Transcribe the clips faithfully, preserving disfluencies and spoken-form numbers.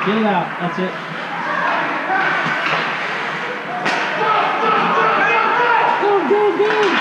Get it out. That's it. Go, go, go.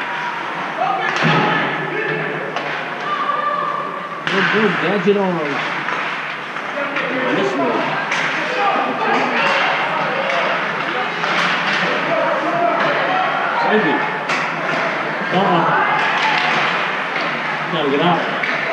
Good, good. Gadget arms. This way. Maybe. Uh-uh. Gotta get out.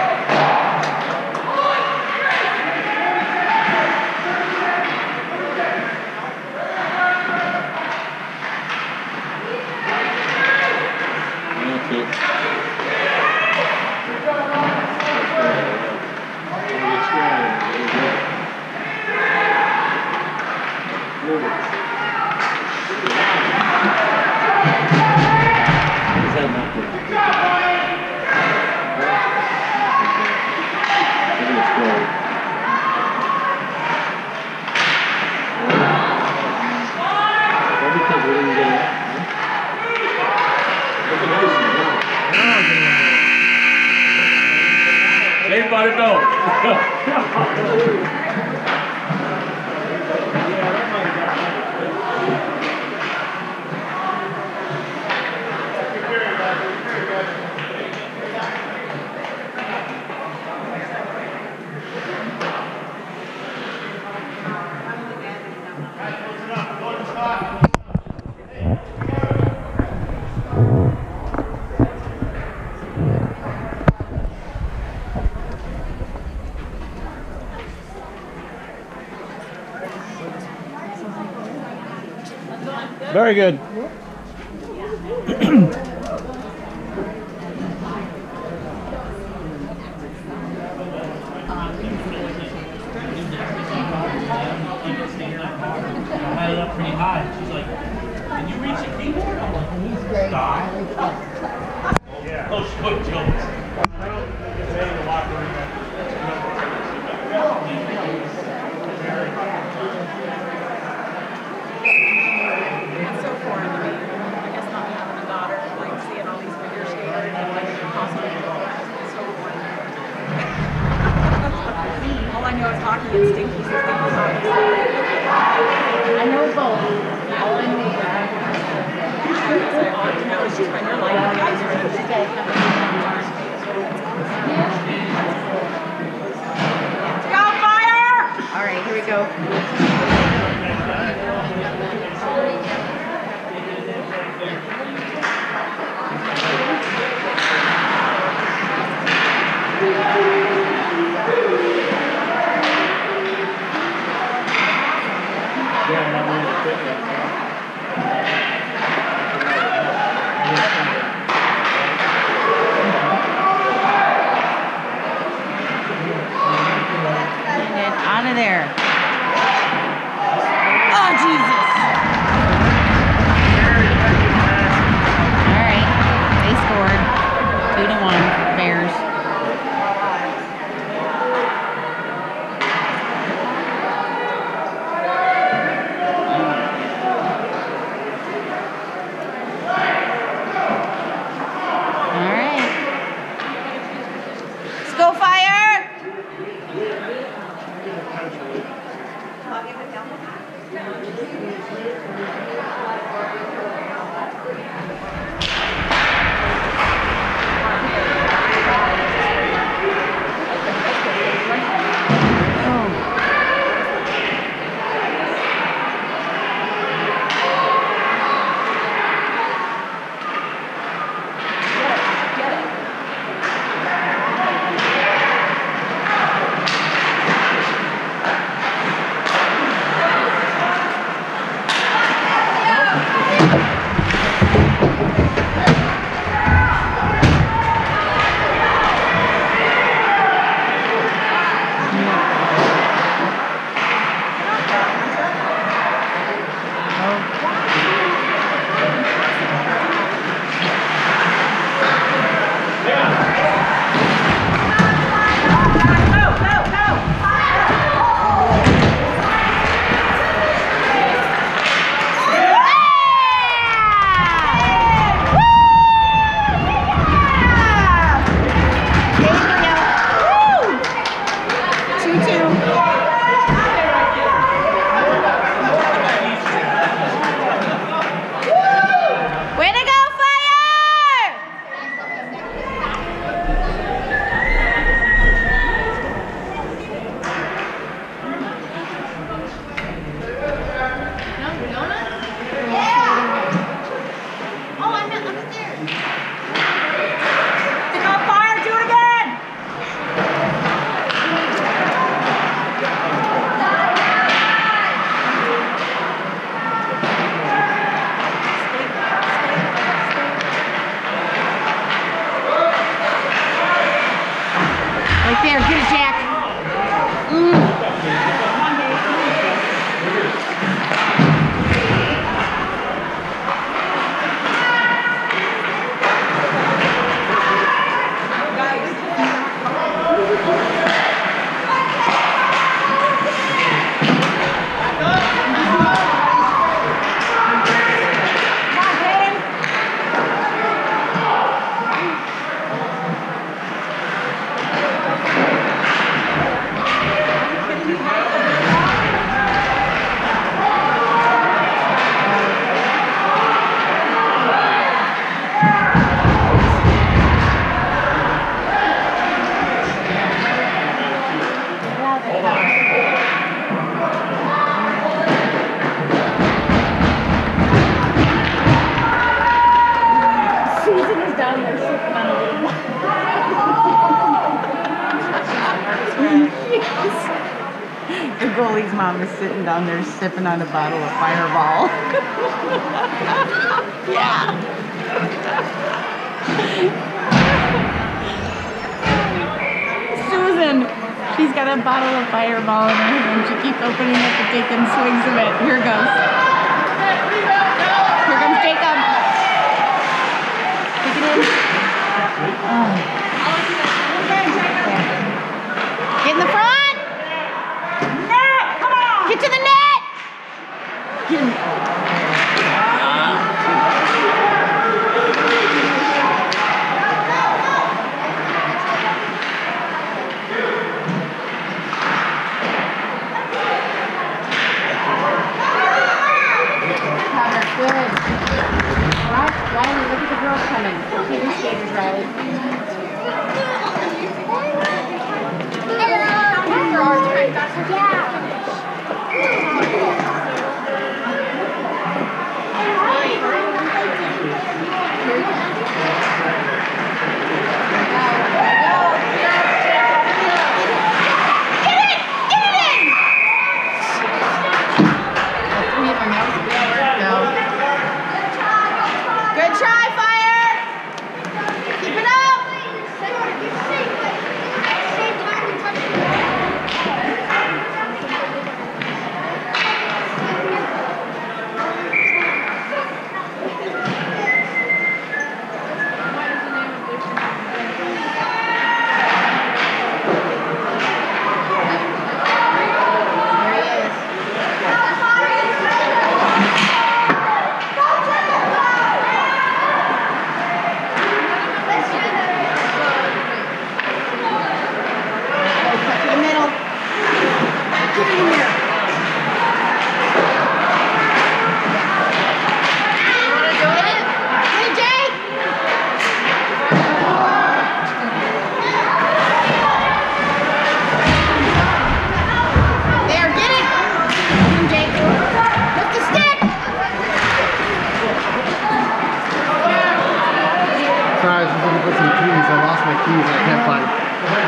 Anybody know? Very good. I had it up pretty high. She's like, can you reach the keyboard? I'm like, he's great. Stop. Yeah. Oh, she put jokes. I don't say in the locker room. It's so foreign to me. I guess not having a daughter, like seeing all these figure skaters and like hospital it's so foreign. All I know is hockey and stinky, so stinky hockey. I know both. All I know is that. That was just when you're like, guys are going to stay. Go fire! All right, here we go. Out of there. Oh, Jesus. All right. They scored. Two to one. Bears. All right. Let's go, Fire! Ellie's mom is sitting down there sipping on a bottle of Fireball. Yeah. Susan, she's got a bottle of Fireball in her hand. She keeps opening it and taking swings of it. Here goes. Here comes Jacob. Take it in. Oh. Get in the front. Net, come on. Get to the net. Get in. Good. Right, Riley, look at the girls coming. Figure skaters, Riley. Sorry, I was just looking for some keys. I lost my keys and I can't find them.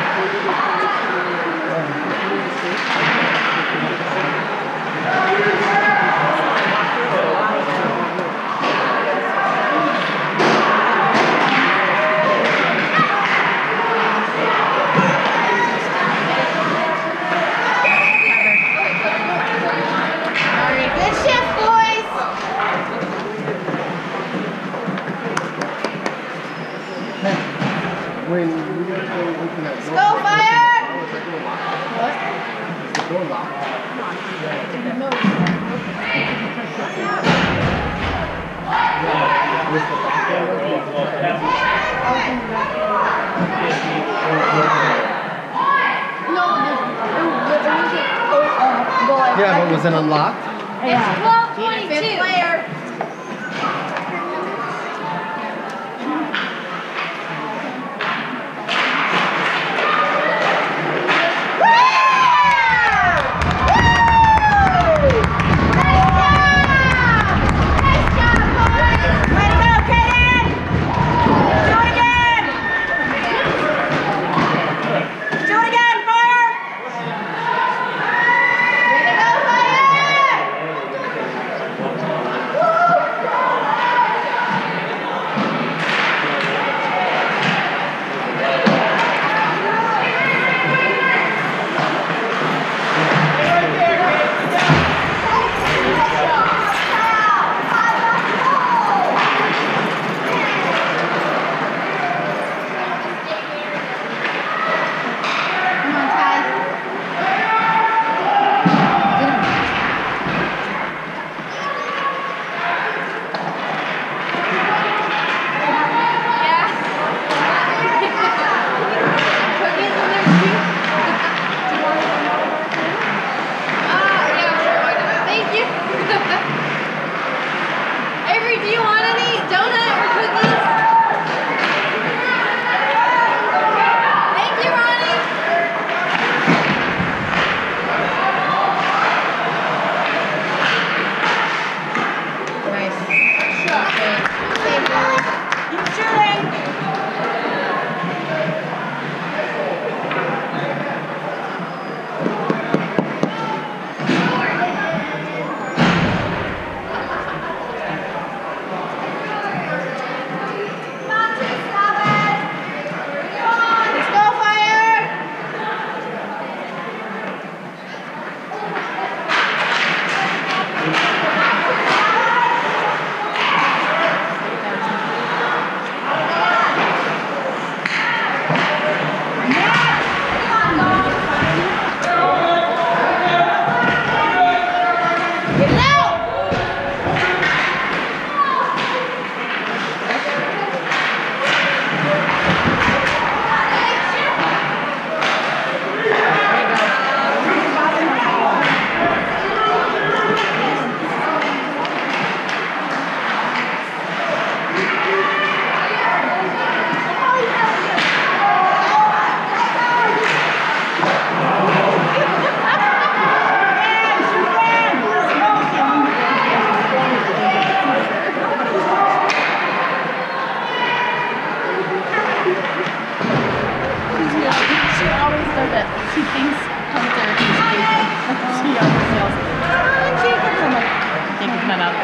Good shift, boys. When we were looking at Go fire! What? Is the door locked? Yeah, but was it unlocked? Yeah. twelve twenty-two. Player. Woo! Shut up.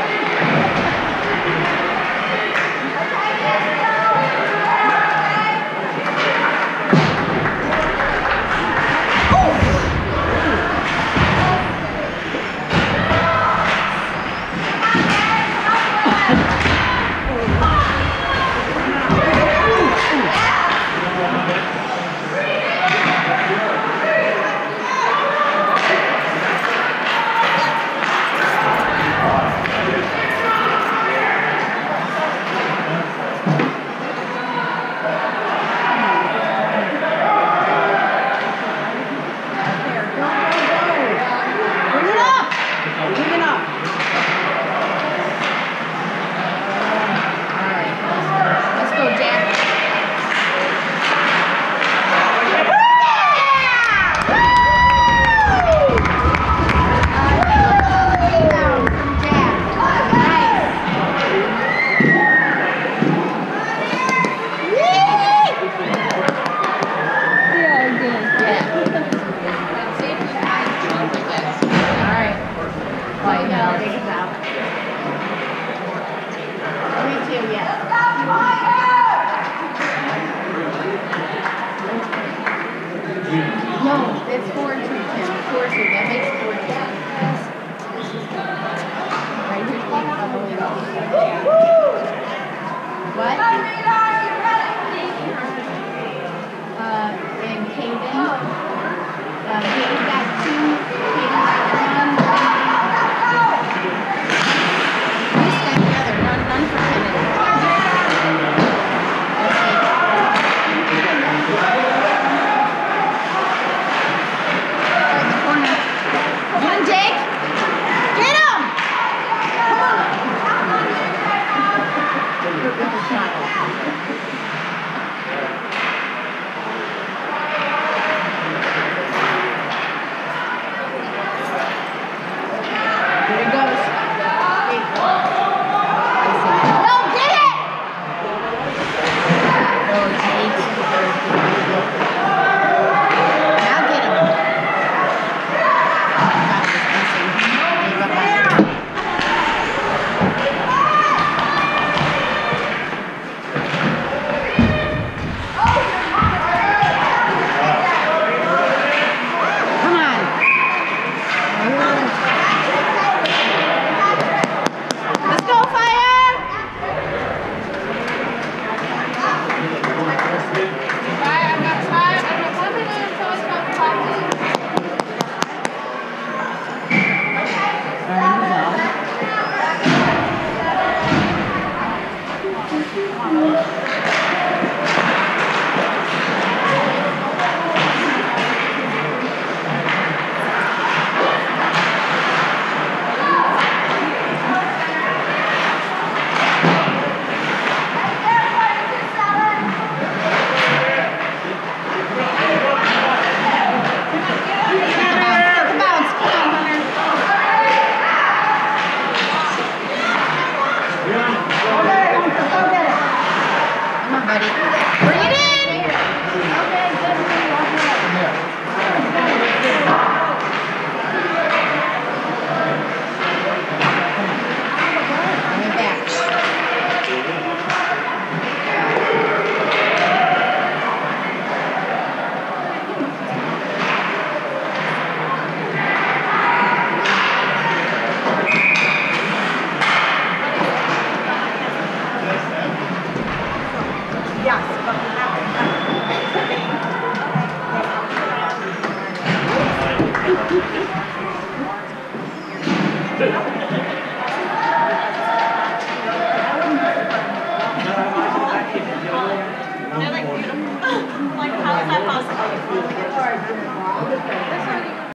Yes.